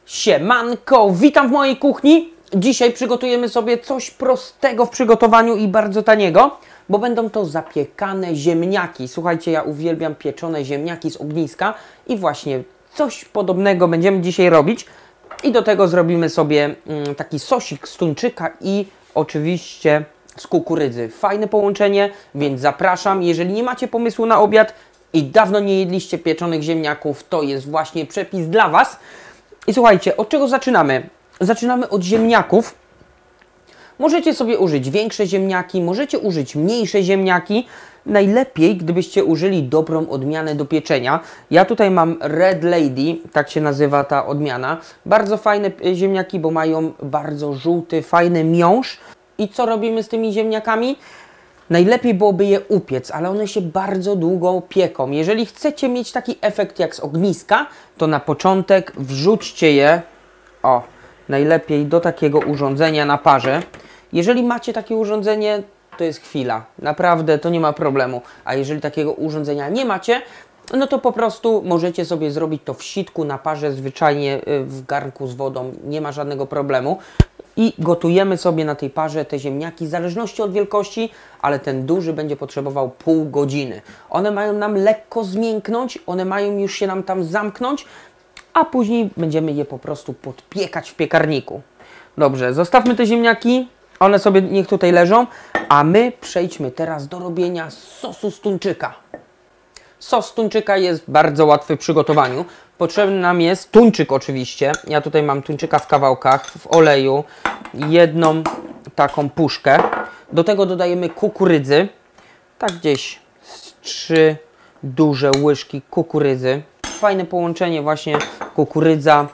Siemanko, witam w mojej kuchni. Dzisiaj przygotujemy sobie coś prostego w przygotowaniu i bardzo taniego, bo będą to zapiekane ziemniaki. Słuchajcie, ja uwielbiam pieczone ziemniaki z ogniska i właśnie coś podobnego będziemy dzisiaj robić. I do tego zrobimy sobie taki sosik z tuńczyka i oczywiście z kukurydzy. Fajne połączenie, więc zapraszam. Jeżeli nie macie pomysłu na obiad i dawno nie jedliście pieczonych ziemniaków, to jest właśnie przepis dla Was. I słuchajcie, od czego zaczynamy? Zaczynamy od ziemniaków. Możecie sobie użyć większe ziemniaki, możecie użyć mniejsze ziemniaki. Najlepiej, gdybyście użyli dobrą odmianę do pieczenia. Ja tutaj mam Red Lady, tak się nazywa ta odmiana. Bardzo fajne ziemniaki, bo mają bardzo żółty, fajny miąższ. I co robimy z tymi ziemniakami? Najlepiej byłoby je upiec, ale one się bardzo długo pieką. Jeżeli chcecie mieć taki efekt jak z ogniska, to na początek wrzućcie je, najlepiej do takiego urządzenia na parze. Jeżeli macie takie urządzenie, to jest chwila. Naprawdę to nie ma problemu. A jeżeli takiego urządzenia nie macie, no to po prostu możecie sobie zrobić to w sitku na parze, zwyczajnie w garnku z wodą. Nie ma żadnego problemu. I gotujemy sobie na tej parze te ziemniaki w zależności od wielkości, ale ten duży będzie potrzebował pół godziny. One mają nam lekko zmięknąć, one mają już się nam tam zamknąć, a później będziemy je po prostu podpiekać w piekarniku. Dobrze, zostawmy te ziemniaki, one sobie niech tutaj leżą, a my przejdźmy teraz do robienia sosu z tuńczyka. Sos tuńczyka jest bardzo łatwy w przygotowaniu. Potrzebny nam jest tuńczyk oczywiście. Ja tutaj mam tuńczyka w kawałkach, w oleju, jedną taką puszkę. Do tego dodajemy kukurydzy. Tak gdzieś 3 duże łyżki kukurydzy. Fajne połączenie właśnie kukurydza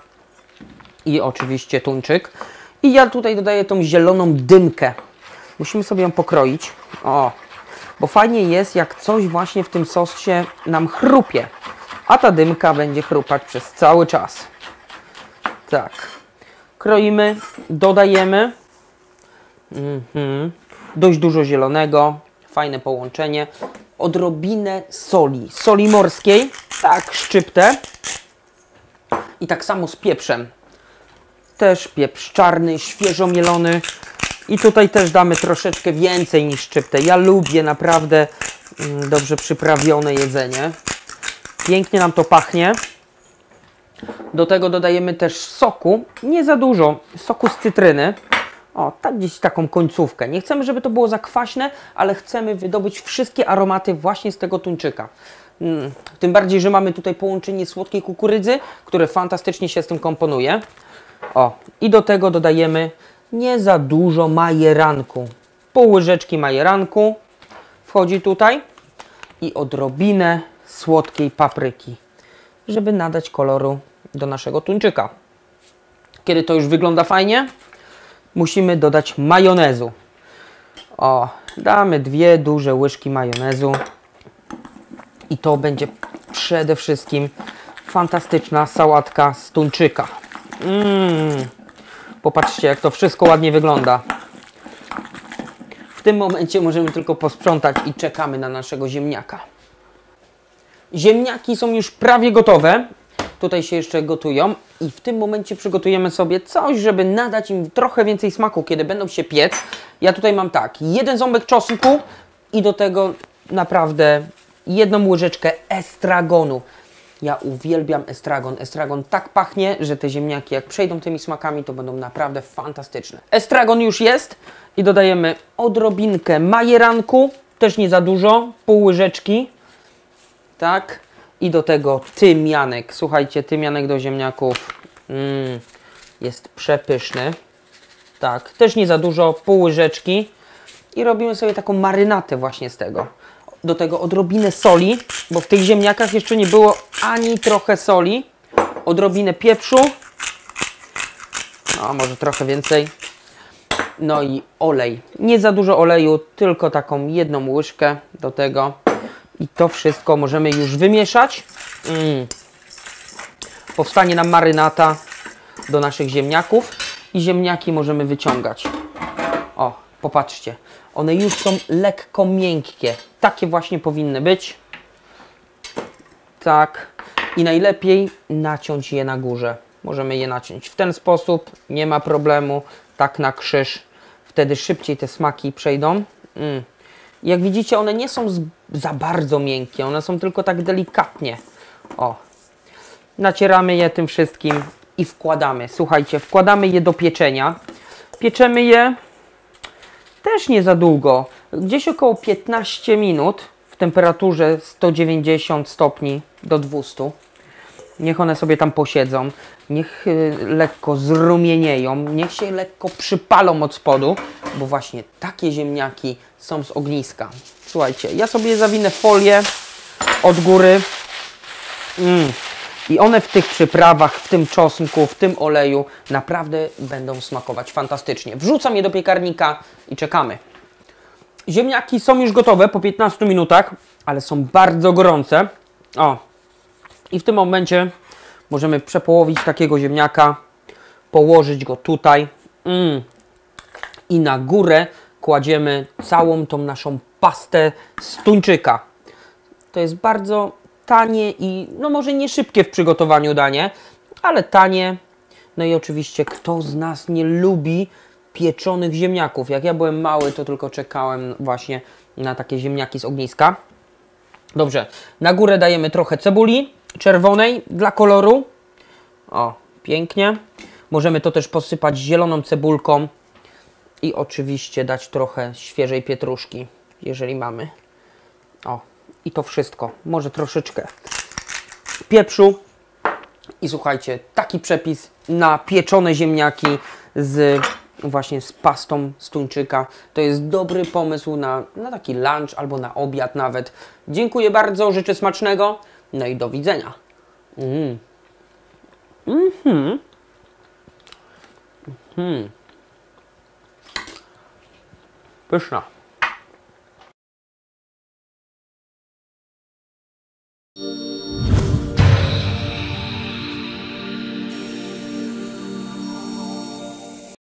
i oczywiście tuńczyk. I ja tutaj dodaję tą zieloną dymkę. Musimy sobie ją pokroić. Bo fajnie jest, jak coś właśnie w tym sosie nam chrupie. A ta dymka będzie chrupać przez cały czas. Tak. Kroimy, dodajemy. Dość dużo zielonego. Fajne połączenie. Odrobinę soli. Soli morskiej. Tak, szczyptę. I tak samo z pieprzem. Też pieprz czarny, świeżo mielony. I tutaj też damy troszeczkę więcej niż szczyptę. Ja lubię naprawdę dobrze przyprawione jedzenie. Pięknie nam to pachnie. Do tego dodajemy też soku. Nie za dużo. Soku z cytryny. Tak gdzieś taką końcówkę. Nie chcemy, żeby to było za kwaśne, ale chcemy wydobyć wszystkie aromaty właśnie z tego tuńczyka. Tym bardziej, że mamy tutaj połączenie słodkiej kukurydzy, które fantastycznie się z tym komponuje. I do tego dodajemy nie za dużo majeranku. Pół łyżeczki majeranku wchodzi tutaj i odrobinę słodkiej papryki, żeby nadać koloru do naszego tuńczyka. Kiedy to już wygląda fajnie, musimy dodać majonezu. Damy 2 duże łyżki majonezu i to będzie przede wszystkim fantastyczna sałatka z tuńczyka. Popatrzcie, jak to wszystko ładnie wygląda. W tym momencie możemy tylko posprzątać i czekamy na naszego ziemniaka. Ziemniaki są już prawie gotowe. Tutaj się jeszcze gotują. I w tym momencie przygotujemy sobie coś, żeby nadać im trochę więcej smaku, kiedy będą się piec. Ja tutaj mam tak, 1 ząbek czosnku i do tego naprawdę 1 łyżeczkę estragonu. Ja uwielbiam estragon. Estragon tak pachnie, że te ziemniaki jak przejdą tymi smakami, to będą naprawdę fantastyczne. Estragon już jest i dodajemy odrobinkę majeranku, też nie za dużo, pół łyżeczki. Tak. I do tego tymianek. Słuchajcie, tymianek do ziemniaków jest przepyszny. Tak, też nie za dużo, pół łyżeczki. I robimy sobie taką marynatę właśnie z tego. Do tego odrobinę soli, bo w tych ziemniakach jeszcze nie było ani trochę soli. Odrobinę pieprzu. Może trochę więcej. No i olej. Nie za dużo oleju, tylko taką 1 łyżkę do tego. I to wszystko możemy już wymieszać. Powstanie nam marynata do naszych ziemniaków. I ziemniaki możemy wyciągać. Popatrzcie. One już są lekko miękkie. Takie właśnie powinny być. Tak. I najlepiej naciąć je na górze. Możemy je naciąć w ten sposób, nie ma problemu, tak na krzyż. Wtedy szybciej te smaki przejdą. Jak widzicie, one nie są za bardzo miękkie, one są tylko tak delikatnie. O, nacieramy je tym wszystkim i wkładamy. Słuchajcie, wkładamy je do pieczenia. Pieczemy je też nie za długo, gdzieś około 15 minut w temperaturze 190 stopni do 200. Niech one sobie tam posiedzą, niech lekko zrumienieją, niech się lekko przypalą od spodu, bo właśnie takie ziemniaki są z ogniska. Słuchajcie, ja sobie zawinę folię od góry i one w tych przyprawach, w tym czosnku, w tym oleju naprawdę będą smakować fantastycznie. Wrzucam je do piekarnika i czekamy. Ziemniaki są już gotowe po 15 minutach, ale są bardzo gorące. O, i w tym momencie możemy przepołowić takiego ziemniaka, położyć go tutaj i na górę kładziemy całą tą naszą pastę z tuńczyka. To jest bardzo tanie i no może nie szybkie w przygotowaniu danie, ale tanie. No i oczywiście kto z nas nie lubi pieczonych ziemniaków. Jak ja byłem mały, to tylko czekałem właśnie na takie ziemniaki z ogniska. Dobrze, na górę dajemy trochę cebuli czerwonej dla koloru. O, pięknie. Możemy to też posypać zieloną cebulką i oczywiście dać trochę świeżej pietruszki, jeżeli mamy. O, i to wszystko. Może troszeczkę pieprzu. I słuchajcie, taki przepis na pieczone ziemniaki właśnie z pastą z tuńczyka. To jest dobry pomysł na taki lunch albo na obiad nawet. Dziękuję bardzo, życzę smacznego. No i do widzenia. Pyszna.